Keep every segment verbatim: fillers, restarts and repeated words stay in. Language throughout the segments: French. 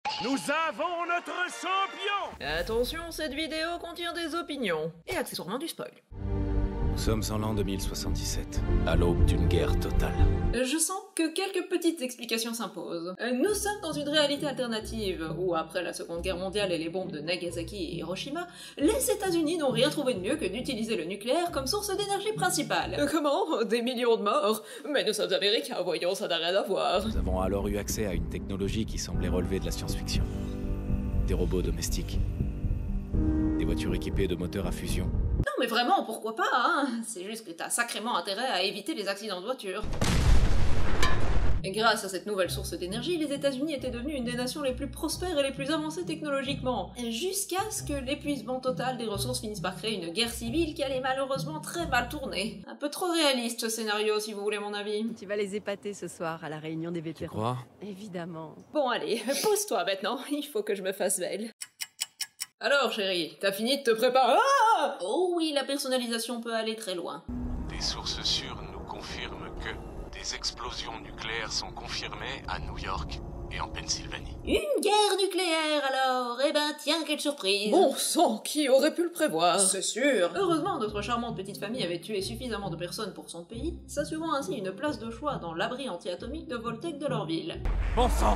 Nous avons notre champion! Attention, cette vidéo contient des opinions. Et accessoirement du spoil. Nous sommes en l'an deux mille soixante-dix-sept, à l'aube d'une guerre totale. Je sens que quelques petites explications s'imposent. Nous sommes dans une réalité alternative, où après la Seconde Guerre mondiale et les bombes de Nagasaki et Hiroshima, les États-Unis n'ont rien trouvé de mieux que d'utiliser le nucléaire comme source d'énergie principale. Comment? Des millions de morts? Mais nous sommes américains, voyons, ça n'a rien à voir. Nous avons alors eu accès à une technologie qui semblait relever de la science-fiction. Des robots domestiques. Des voitures équipées de moteurs à fusion. Non mais vraiment, pourquoi pas, hein? C'est juste que t'as sacrément intérêt à éviter les accidents de voiture. Et grâce à cette nouvelle source d'énergie, les États-Unis étaient devenus une des nations les plus prospères et les plus avancées technologiquement, jusqu'à ce que l'épuisement total des ressources finisse par créer une guerre civile qui allait malheureusement très mal tourner. Un peu trop réaliste ce scénario, si vous voulez mon avis. Tu vas les épater ce soir à la réunion des Tu vétérans. crois? Évidemment. Bon allez, pose-toi maintenant, il faut que je me fasse belle. Alors chérie, t'as fini de te préparer? Ah oh oui, la personnalisation peut aller très loin. Des sources sûres nous confirment que des explosions nucléaires sont confirmées à New York et en Pennsylvanie. Une guerre nucléaire alors? Eh ben tiens, quelle surprise! Bon sang, qui aurait pu le prévoir? C'est sûr! Heureusement, notre charmante petite famille avait tué suffisamment de personnes pour son pays, s'assurant ainsi une place de choix dans l'abri anti-atomique de Voltec de leur ville. Bon sang!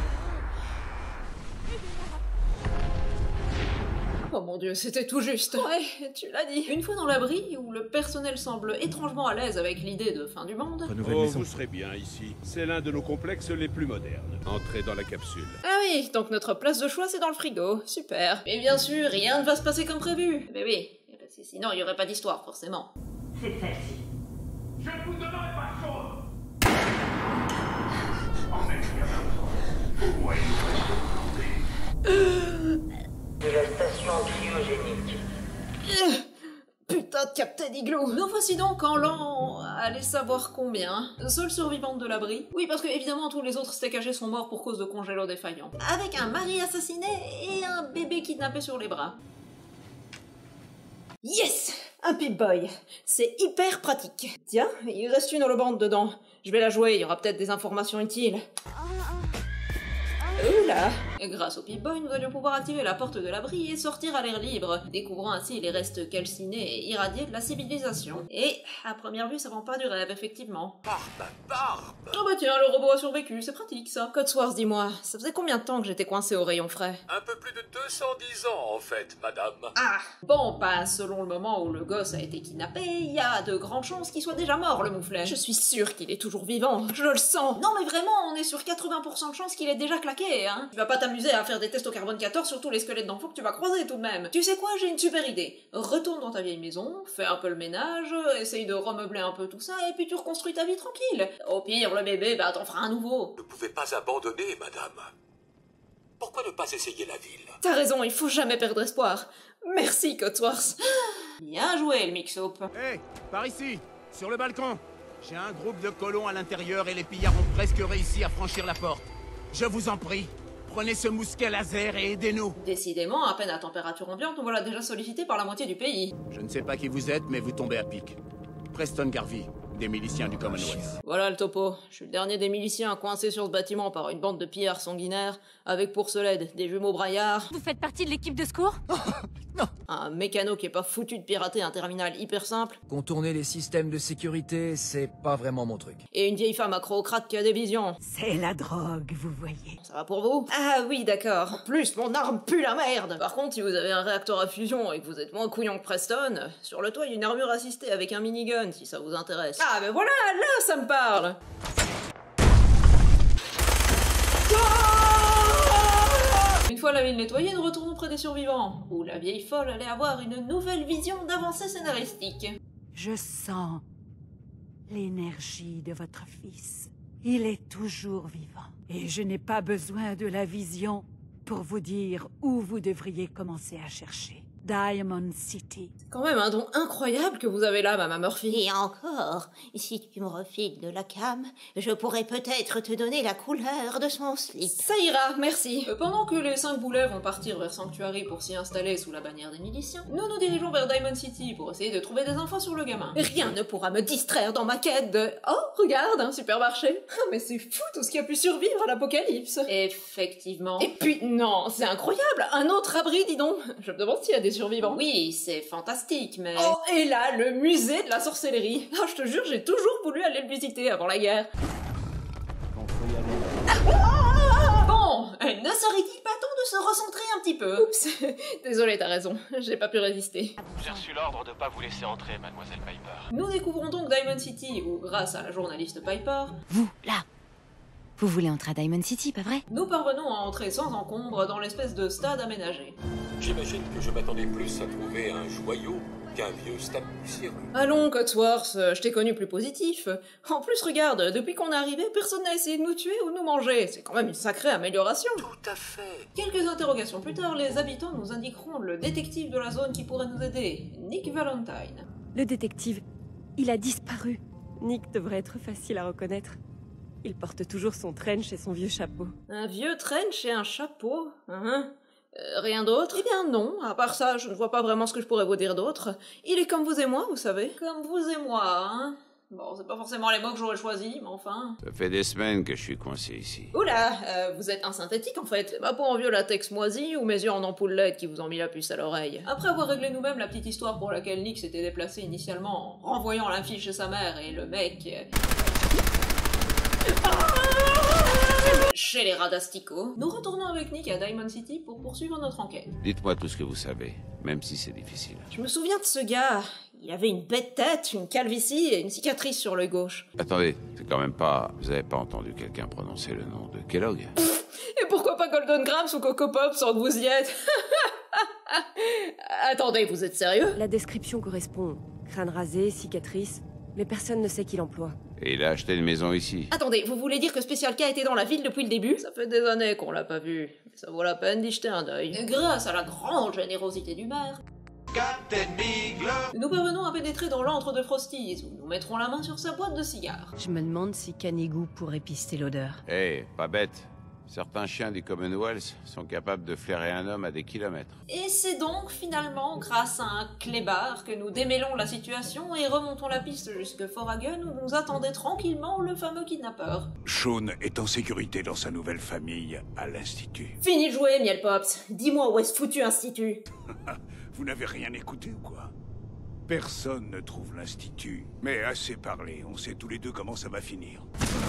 Oh mon dieu, c'était tout juste. Ouais, tu l'as dit. Une fois dans l'abri, où le personnel semble étrangement à l'aise avec l'idée de fin du monde. Renouvelle Oh, maison. vous serez bien ici. C'est l'un de nos complexes les plus modernes. Entrez dans la capsule. Ah oui, donc notre place de choix c'est dans le frigo. Super. Mais bien sûr, rien ne va se passer comme prévu. Mais oui, parce que sinon il y aurait pas d'histoire forcément. C'est celle-ci. Je ne vous donnerai pas chaud. En effet, au moins De la station cryogénique. Putain de Captain Igloo. Nous voici donc en l'an... allez savoir combien. Seule survivante de l'abri. Oui, parce que évidemment tous les autres steaks hachés sont morts pour cause de congélo défaillants. Avec un mari assassiné et un bébé kidnappé sur les bras. Yes! Un Pip-Boy. C'est hyper pratique. Tiens, il reste une holobande dedans. Je vais la jouer, il y aura peut-être des informations utiles. Oula! Grâce au Pip-Boy, nous allons pouvoir activer la porte de l'abri et sortir à l'air libre, découvrant ainsi les restes calcinés et irradiés de la civilisation. Et, à première vue, ça vend pas du rêve, effectivement. barbe, barbe. Oh bah tiens, le robot a survécu, c'est pratique ça. Codsworth, dis-moi, ça faisait combien de temps que j'étais coincé au rayon frais? Un peu plus de deux cent dix ans, en fait, madame. Ah! Bon, bah, selon le moment où le gosse a été kidnappé, il y a de grandes chances qu'il soit déjà mort, le mouflet. Je suis sûre qu'il est toujours vivant, je le sens. Non mais vraiment, on est sur quatre-vingts pour cent de chances qu'il est déjà claqué, hein. Tu vas pas t'amuser à faire des tests au carbone quatorze sur tous les squelettes d'enfants que tu vas croiser tout de même. Tu sais quoi, j'ai une super idée. Retourne dans ta vieille maison, fais un peu le ménage, essaye de remeubler un peu tout ça, et puis tu reconstruis ta vie tranquille. Au pire, le bébé, bah t'en feras un nouveau. Vous ne pouvez pas abandonner, madame. Pourquoi ne pas essayer la ville? T'as raison, il faut jamais perdre espoir. Merci, Codsworth. Bien joué, le mix-up. Hé, hey, par ici, sur le balcon. J'ai un groupe de colons à l'intérieur et les pillards ont presque réussi à franchir la porte. Je vous en prie, prenez ce mousquet laser et aidez-nous. Décidément, à peine à température ambiante, nous voilà déjà sollicités par la moitié du pays. Je ne sais pas qui vous êtes, mais vous tombez à pic. Preston Garvey, des miliciens du Commonwealth. Voilà le topo. Je suis le dernier des miliciens coincés sur ce bâtiment par une bande de pillards sanguinaires, avec pour seul aide des jumeaux braillards, Vous faites partie de l'équipe de secours? un mécano qui est pas foutu de pirater un terminal hyper simple, Contourner les systèmes de sécurité, c'est pas vraiment mon truc. et une vieille femme accro-crate qui a des visions. C'est la drogue, vous voyez. Ça va pour vous? Ah oui, d'accord. En plus, mon arme pue la merde. Par contre, si vous avez un réacteur à fusion et que vous êtes moins couillon que Preston, sur le toit, il y a une armure assistée avec un minigun, si ça vous intéresse. Ah ben voilà, là, ça me parle. Une fois la ville nettoyée, nous retournons près des survivants, où la vieille folle allait avoir une nouvelle vision d'avancée scénaristique. Je sens l'énergie de votre fils. Il est toujours vivant. Et je n'ai pas besoin de la vision pour vous dire où vous devriez commencer à chercher. Diamond City. C'est quand même un don incroyable que vous avez là, Mama Murphy. Et encore, si tu me refiles de la cam, je pourrais peut-être te donner la couleur de son slip. Ça ira, merci. Euh, pendant que les cinq boulets vont partir vers Sanctuary pour s'y installer sous la bannière des miliciens, nous nous dirigeons vers Diamond City pour essayer de trouver des infos sur le gamin. Rien ne pourra me distraire dans ma quête de... Oh, regarde, un supermarché. Ah, mais c'est fou tout ce qui a pu survivre à l'apocalypse. Effectivement. Et puis, non, c'est incroyable, un autre abri, dis donc. Je me demande s'il y a des survivants. Oui, c'est fantastique, mais... Oh, et là, le musée de la sorcellerie. Ah, je te jure, j'ai toujours voulu aller le visiter avant la guerre. Bon, ne serait-il pas temps de se recentrer un petit peu? Oups, désolé, t'as raison, j'ai pas pu résister. J'ai reçu l'ordre de pas vous laisser entrer, mademoiselle Piper. Nous découvrons donc Diamond City, où, grâce à la journaliste Piper... Vous, là vous voulez entrer à Diamond City, pas vrai? Nous parvenons à entrer sans encombre dans l'espèce de stade aménagé. J'imagine que je m'attendais plus à trouver un joyau qu'un vieux stade poussiéreux. Allons, Cotsworth, je t'ai connu plus positif. En plus, regarde, depuis qu'on est arrivé, personne n'a essayé de nous tuer ou de nous manger. C'est quand même une sacrée amélioration. Tout à fait. Quelques interrogations plus tard, les habitants nous indiqueront le détective de la zone qui pourrait nous aider, Nick Valentine. Le détective, il a disparu. Nick devrait être facile à reconnaître. Il porte toujours son trench et son vieux chapeau. Un vieux trench et un chapeau, hein? Euh, rien d'autre? Eh bien non, à part ça, je ne vois pas vraiment ce que je pourrais vous dire d'autre. Il est comme vous et moi, vous savez. Comme vous et moi, hein? Bon, c'est pas forcément les mots que j'aurais choisis, mais enfin... Ça fait des semaines que je suis coincé ici. Oula, euh, vous êtes un synthétique en fait. C'est ma peau en vieux latex moisi ou mes yeux en ampoule L E D qui vous ont mis la puce à l'oreille. Après avoir réglé nous-mêmes la petite histoire pour laquelle Nick s'était déplacé initialement en renvoyant la fille chez sa mère et le mec... chez les Radastico, nous retournons avec Nick à Diamond City pour poursuivre notre enquête. Dites-moi tout ce que vous savez, même si c'est difficile. Je me souviens de ce gars. Il avait une bête tête, une calvitie et une cicatrice sur l'œil gauche. Attendez, c'est quand même pas... Vous avez pas entendu quelqu'un prononcer le nom de Kellogg? Et pourquoi pas Golden Grams ou Coco Pop sans que vous y êtes? Attendez, vous êtes sérieux? La description correspond. Crâne rasé, cicatrice, mais personne ne sait qui l'emploie. Et il a acheté une maison ici. Attendez, vous voulez dire que Special K était dans la ville depuis le début? Ça fait des années qu'on l'a pas vu. Ça vaut la peine d'y jeter un œil. Grâce à la grande générosité du maire, Captain Beagle. nous parvenons à pénétrer dans l'antre de Frosties, où nous mettrons la main sur sa boîte de cigares. Je me demande si Canigou pourrait pister l'odeur. Eh, hey, pas bête. Certains chiens du Commonwealth sont capables de flairer un homme à des kilomètres. Et c'est donc finalement grâce à un clébard que nous démêlons la situation et remontons la piste jusque Fort Hagen où nous attendait tranquillement le fameux kidnappeur. Sean est en sécurité dans sa nouvelle famille à l'Institut. Fini de jouer, Miel Pops. Dis-moi où est ce foutu institut? Vous n'avez rien écouté ou quoi? Personne ne trouve l'Institut. Mais assez parlé, on sait tous les deux comment ça va finir.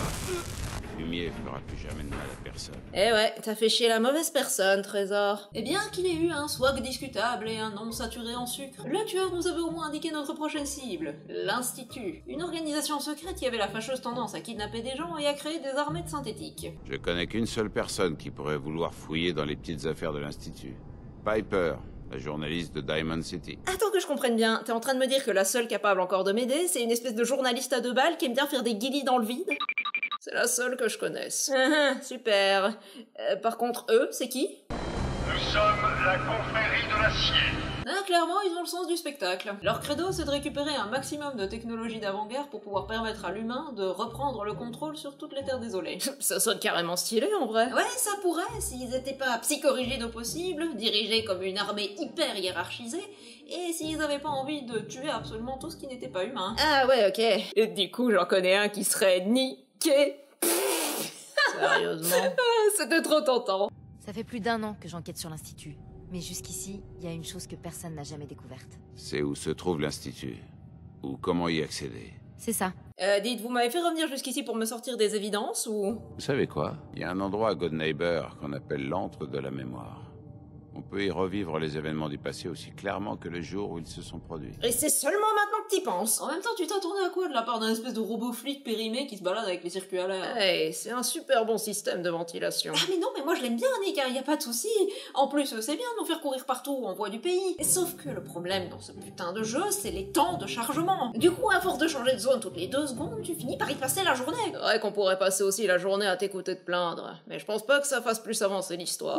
Le fumier fera plus jamais de mal à personne. Eh ouais, t'as fait chier la mauvaise personne, Trésor. Et bien qu'il ait eu un swag discutable et un nom saturé en sucre, le tueur nous avait au moins indiqué notre prochaine cible, l'Institut. Une organisation secrète qui avait la fâcheuse tendance à kidnapper des gens et à créer des armées de synthétiques. Je connais qu'une seule personne qui pourrait vouloir fouiller dans les petites affaires de l'Institut. Piper, la journaliste de Diamond City. Attends que je comprenne bien, t'es en train de me dire que la seule capable encore de m'aider, c'est une espèce de journaliste à deux balles qui aime bien faire des guillis dans le vide? C'est la seule que je connaisse. Super. Euh, par contre, eux, c'est qui? Nous sommes la confrérie de l'acier. Ah, clairement, ils ont le sens du spectacle. Leur credo, c'est de récupérer un maximum de technologie d'avant-guerre pour pouvoir permettre à l'humain de reprendre le contrôle sur toutes les terres désolées. Ça sonne carrément stylé, en vrai. Ouais, ça pourrait, s'ils étaient pas psychorigides au possible, dirigés comme une armée hyper hiérarchisée, et s'ils avaient pas envie de tuer absolument tout ce qui n'était pas humain. Ah ouais, ok. Et du coup, j'en connais un qui serait niqué. Sérieusement. C'était trop tentant. Ça fait plus d'un an que j'enquête sur l'Institut. Mais jusqu'ici, il y a une chose que personne n'a jamais découverte. C'est où se trouve l'Institut? Ou comment y accéder? C'est ça. Euh, dites, vous m'avez fait revenir jusqu'ici pour me sortir des évidences, ou... Vous savez quoi? Il y a un endroit à Good Neighbor qu'on appelle l'antre de la mémoire. On peut y revivre les événements du passé aussi clairement que le jour où ils se sont produits. Et c'est seulement maintenant que t'y penses. En même temps, tu t'attendais à quoi de la part d'un espèce de robot flic périmé qui se balade avec les circuits à l'air? Hey, c'est un super bon système de ventilation. Ah mais non, mais moi je l'aime bien, Nick, hein, y a pas de souci. En plus, c'est bien de nous faire courir partout en voie du pays. Et sauf que le problème dans ce putain de jeu, c'est les temps de chargement. Du coup, à force de changer de zone toutes les deux secondes, tu finis par y passer la journée. C'est vrai qu'on pourrait passer aussi la journée à t'écouter te plaindre, mais je pense pas que ça fasse plus avancer l'histoire. Ouh,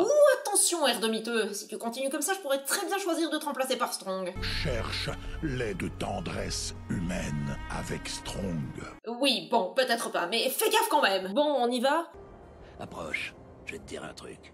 Attention, Erdemiteux, si tu continues comme ça, je pourrais très bien choisir de te remplacer par Strong. Cherche lait de tendresse humaine avec Strong. Oui, bon, peut-être pas, mais fais gaffe quand même. Bon, on y va? Approche, je vais te dire un truc.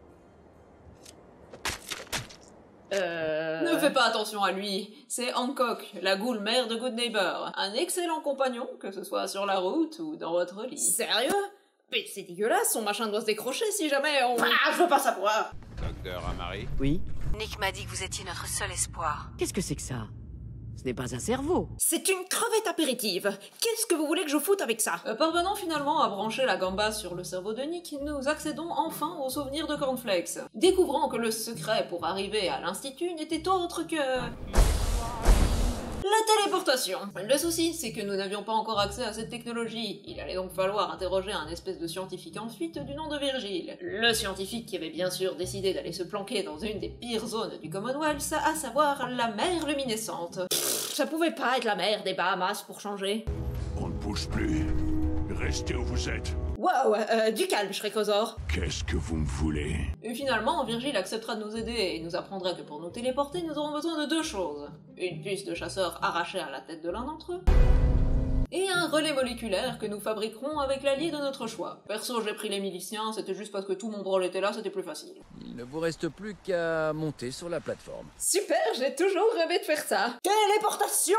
Euh... Ne fais pas attention à lui. C'est Hancock, la goule mère de Good Neighbor. Un excellent compagnon, que ce soit sur la route ou dans votre lit. Sérieux? Mais c'est dégueulasse, son machin doit se décrocher si jamais on... Ah, je veux pas savoir. Docteur Amari? Oui? Nick m'a dit que vous étiez notre seul espoir. Qu'est-ce que c'est que ça? Ce n'est pas un cerveau. C'est une crevette apéritive. Qu'est-ce que vous voulez que je foute avec ça? euh, Parvenant finalement à brancher la gamba sur le cerveau de Nick, nous accédons enfin au souvenir de Cornflakes, découvrant que le secret pour arriver à l'Institut n'était autre que... la téléportation. Le souci, c'est que nous n'avions pas encore accès à cette technologie. Il allait donc falloir interroger un espèce de scientifique en fuite du nom de Virgile. Le scientifique qui avait bien sûr décidé d'aller se planquer dans une des pires zones du Commonwealth, à savoir la mer luminescente. Pff, ça pouvait pas être la mer des Bahamas pour changer. On ne bouge plus. Restez où vous êtes. Wow, euh, du calme, Shrekosor. Qu'est-ce que vous me voulez? Et finalement, Virgile acceptera de nous aider et nous apprendra que pour nous téléporter, nous aurons besoin de deux choses. Une puce de chasseur arrachée à la tête de l'un d'entre eux, et un relais moléculaire que nous fabriquerons avec l'allié de notre choix. Perso, j'ai pris les miliciens, c'était juste parce que tout mon brol était là, c'était plus facile. Il ne vous reste plus qu'à monter sur la plateforme. Super, j'ai toujours rêvé de faire ça. Téléportation!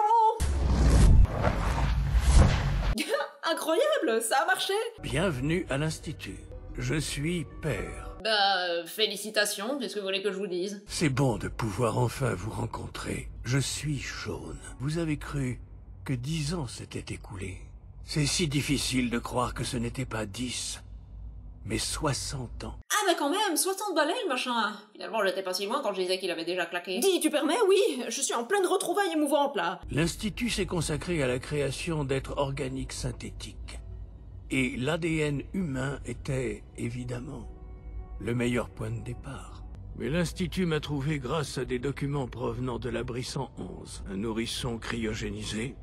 Incroyable, ça a marché! Bienvenue à l'Institut. Je suis père. Bah, euh, félicitations, qu'est-ce que vous voulez que je vous dise? C'est bon de pouvoir enfin vous rencontrer. Je suis Shaun. Vous avez cru que dix ans s'étaient écoulés. C'est si difficile de croire que ce n'était pas dix, mais soixante ans. Ah mais quand même, soixante balais le machin. Finalement, j'étais pas si loin quand je disais qu'il avait déjà claqué. Dis, tu permets? Oui, je suis en pleine retrouvaille émouvante là. L'Institut s'est consacré à la création d'êtres organiques synthétiques. Et l'A D N humain était, évidemment, le meilleur point de départ. Mais l'Institut m'a trouvé grâce à des documents provenant de l'abri cent onze. Un nourrisson cryogénisé,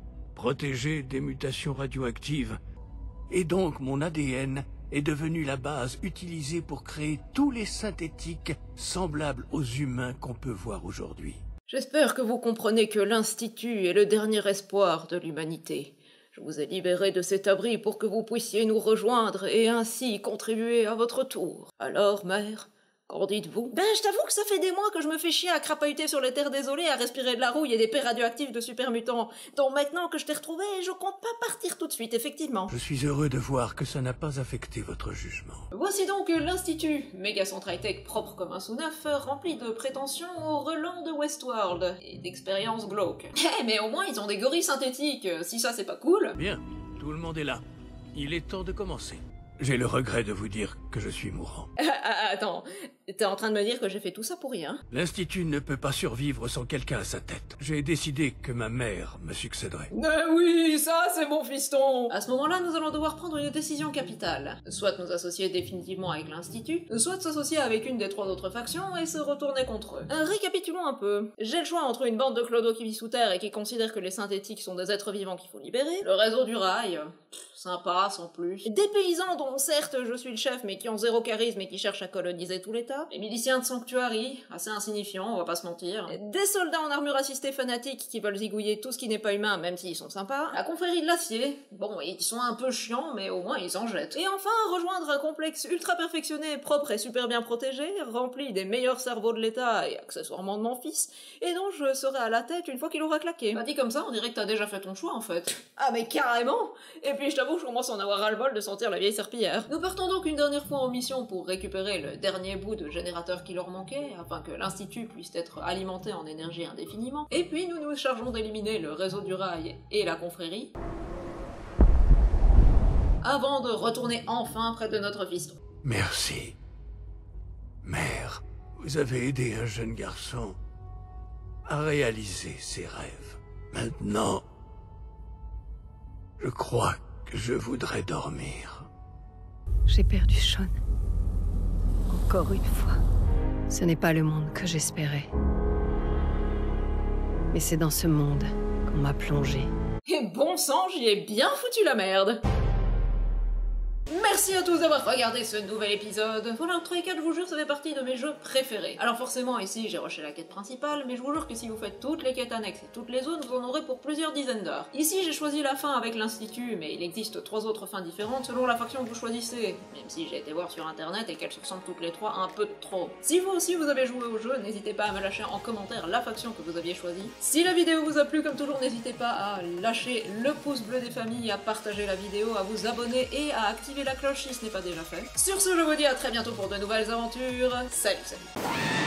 protégé des mutations radioactives. Et donc mon A D N est devenu la base utilisée pour créer tous les synthétiques semblables aux humains qu'on peut voir aujourd'hui. J'espère que vous comprenez que l'Institut est le dernier espoir de l'humanité. Je vous ai libéré de cet abri pour que vous puissiez nous rejoindre et ainsi contribuer à votre tour. Alors, mère, qu'en dites-vous? Ben, je t'avoue que ça fait des mois que je me fais chier à crapahuter sur les terres désolées, à respirer de la rouille et des paix radioactifs de super mutants. Donc maintenant que je t'ai retrouvé, je compte pas partir tout de suite, effectivement. Je suis heureux de voir que ça n'a pas affecté votre jugement. Voici donc l'Institut, méga centre high-tech propre comme un sous-neuf, rempli de prétentions au relent de Westworld et d'expériences glauques. Eh, mais au moins ils ont des gorilles synthétiques, si ça c'est pas cool. Bien, tout le monde est là. Il est temps de commencer. J'ai le regret de vous dire que je suis mourant. Ah, attends, t'es en train de me dire que j'ai fait tout ça pour rien? L'Institut ne peut pas survivre sans quelqu'un à sa tête. J'ai décidé que ma mère me succéderait. Mais oui, ça c'est mon fiston! À ce moment-là, nous allons devoir prendre une décision capitale. Soit nous associer définitivement avec l'Institut, soit s'associer avec une des trois autres factions et se retourner contre eux. Euh, récapitulons un peu. J'ai le choix entre une bande de clodos qui vit sous terre et qui considère que les synthétiques sont des êtres vivants qu'il faut libérer, le réseau du rail, pff, sympa, sans plus, des paysans dont certes je suis le chef mais qui ont zéro charisme et qui cherchent à coloniser tout l'État, les miliciens de Sanctuary, assez insignifiants, on va pas se mentir, des soldats en armure assistée fanatiques qui veulent zigouiller tout ce qui n'est pas humain même s'ils sont sympas, la confrérie de l'acier, bon ils sont un peu chiants mais au moins ils en jettent, et enfin rejoindre un complexe ultra perfectionné, propre et super bien protégé, rempli des meilleurs cerveaux de l'État et accessoirement de mon fils, et dont je serai à la tête une fois qu'il aura claqué. Bah dit comme ça on dirait que t'as déjà fait ton choix en fait. Ah mais carrément. Et puis je t'avoue je commence à en avoir ras-le-bol de sentir la vieille serpillière. Nous partons donc une dernière fois en mission pour récupérer le dernier bout de générateur qui leur manquait, afin que l'Institut puisse être alimenté en énergie indéfiniment, et puis nous nous chargeons d'éliminer le réseau du rail et la confrérie, avant de retourner enfin près de notre fiston. Merci. Mère, vous avez aidé un jeune garçon à réaliser ses rêves. Maintenant, je crois que je voudrais dormir. J'ai perdu Shaun. Encore une fois. Ce n'est pas le monde que j'espérais. Mais c'est dans ce monde qu'on m'a plongé. Et bon sang, j'y ai bien foutu la merde. Merci à tous d'avoir regardé ce nouvel épisode. Fallout trois et quatre, je vous jure, ça fait partie de mes jeux préférés. Alors forcément, ici, j'ai rushé la quête principale, mais je vous jure que si vous faites toutes les quêtes annexes et toutes les zones, vous en aurez pour plusieurs dizaines d'heures. Ici, j'ai choisi la fin avec l'Institut, mais il existe trois autres fins différentes selon la faction que vous choisissez, même si j'ai été voir sur internet et qu'elles se ressemblent toutes les trois un peu trop. Si vous aussi vous avez joué au jeu, n'hésitez pas à me lâcher en commentaire la faction que vous aviez choisie. Si la vidéo vous a plu, comme toujours, n'hésitez pas à lâcher le pouce bleu des familles, à partager la vidéo, à vous abonner et à activer la cloche si ce n'est pas déjà fait. Sur ce, je vous dis à très bientôt pour de nouvelles aventures. Salut, salut.